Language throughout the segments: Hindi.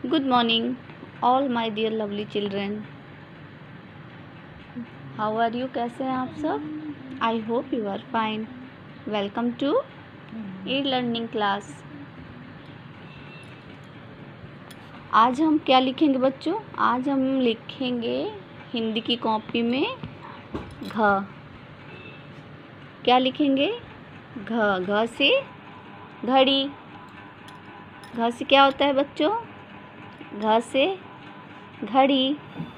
Good morning, all my dear lovely children. How are you? कैसे हैं आप सब? I hope you are fine. Welcome to e-learning class. आज हम क्या लिखेंगे बच्चों? आज हम लिखेंगे हिंदी की कॉपी में घ। क्या लिखेंगे? घ। घ से घड़ी। घ से क्या होता है बच्चों? घ से घड़ी।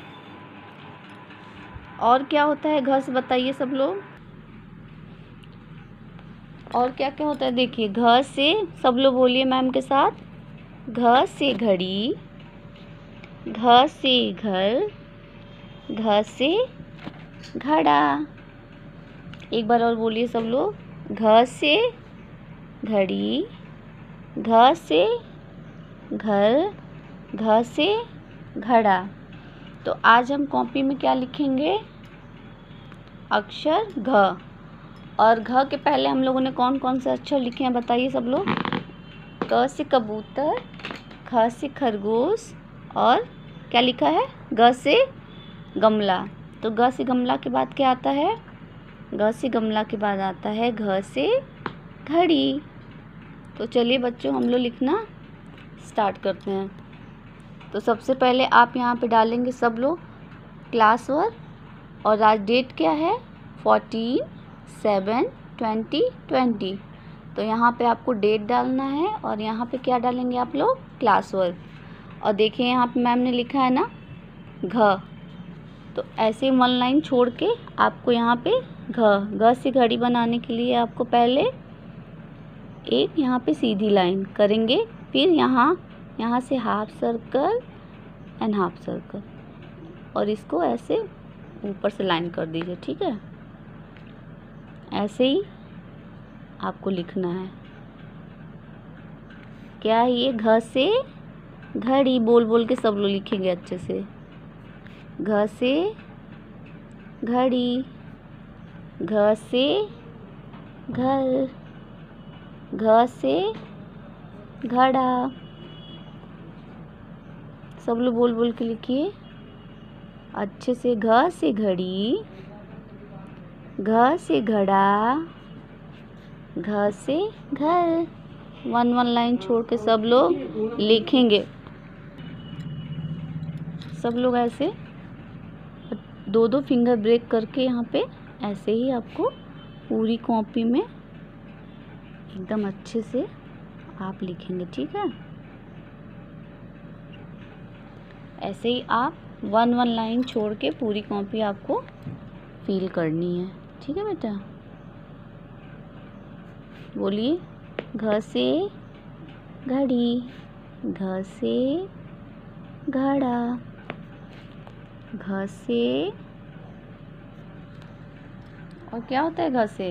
और क्या होता है घ से, बताइए सब लोग। और क्या क्या होता है देखिए। घ से सब लोग बोलिए मैम के साथ। घ से घड़ी, घ से घर, घ से घड़ा। एक बार और बोलिए सब लोग। घ से घड़ी, घ से घर, घ से घड़ा। तो आज हम कॉपी में क्या लिखेंगे? अक्षर घ। और घ के पहले हम लोगों ने कौन कौन से अक्षर लिखे हैं बताइए सब लोग। क से कबूतर, ख से खरगोश, और क्या लिखा है? ग से गमला। तो ग से गमला के बाद क्या आता है? ग से गमला के बाद आता है घ से घड़ी। तो चलिए बच्चों हम लोग लिखना स्टार्ट करते हैं। तो सबसे पहले आप यहाँ पे डालेंगे सब लोग क्लास वर्क। और आज डेट क्या है? 14/7/2020। तो यहाँ पे आपको डेट डालना है और यहाँ पे क्या डालेंगे आप लोग? Class work. और देखिए यहाँ पे मैम ने लिखा है ना घ। तो ऐसे 1 लाइन छोड़ के आपको यहाँ पे घ से घड़ी बनाने के लिए आपको पहले एक यहाँ पे सीधी लाइन करेंगे, फिर यहाँ से half circle and half circle, और इसको ऐसे ऊपर से लाइन कर दीजिए। ठीक है, ऐसे ही आपको लिखना है। क्या है ये? घ से घड़ी। बोल बोल के सब लोग लिखेंगे अच्छे से। घ से घड़ी, घ से घर, घ से घड़ा। सब लोग बोल बोल के लिखिए अच्छे से। घ से घड़ी, घ से घड़ा, घ से घर। 1 लाइन छोड़ के सब लोग लिखेंगे। सब लोग ऐसे 2 फिंगर ब्रेक करके यहाँ पे ऐसे ही आपको पूरी कॉपी में एकदम अच्छे से आप लिखेंगे। ठीक है, ऐसे ही आप 1 लाइन छोड़ के पूरी कॉपी आपको फिल करनी है। ठीक है बेटा, बोलिए। घ से घड़ी, घ से घड़ा, घ से, और क्या होता है घ से?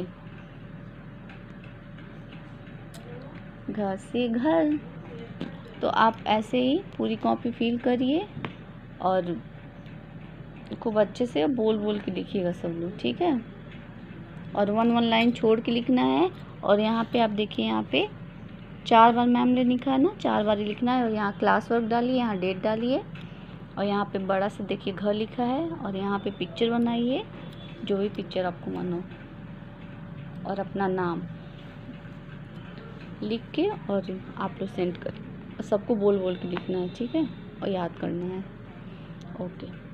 घ से घर। तो आप ऐसे ही पूरी कॉपी फिल करिए और खूब अच्छे से बोल बोल के लिखिएगा सब लोग। ठीक है, और 1 लाइन छोड़ के लिखना है। और यहाँ पे आप देखिए, यहाँ पे 4 बार मैम ने लिखा है ना, 4 बार ही लिखना है। और यहाँ क्लास वर्क डालिए, यहाँ डेट डालिए, और यहाँ पे बड़ा से देखिए घ लिखा है, और यहाँ पे पिक्चर बनाइए, जो भी पिक्चर आपको मन हो, और अपना नाम लिख के और आप लोग सेंड करें। सबको बोल बोल के लिखना है। ठीक है, और याद करना है। ओके।